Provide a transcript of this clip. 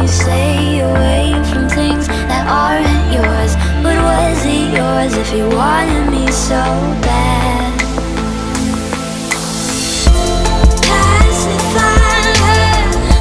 stay away from things that aren't yours. But was it yours if you wanted me so bad?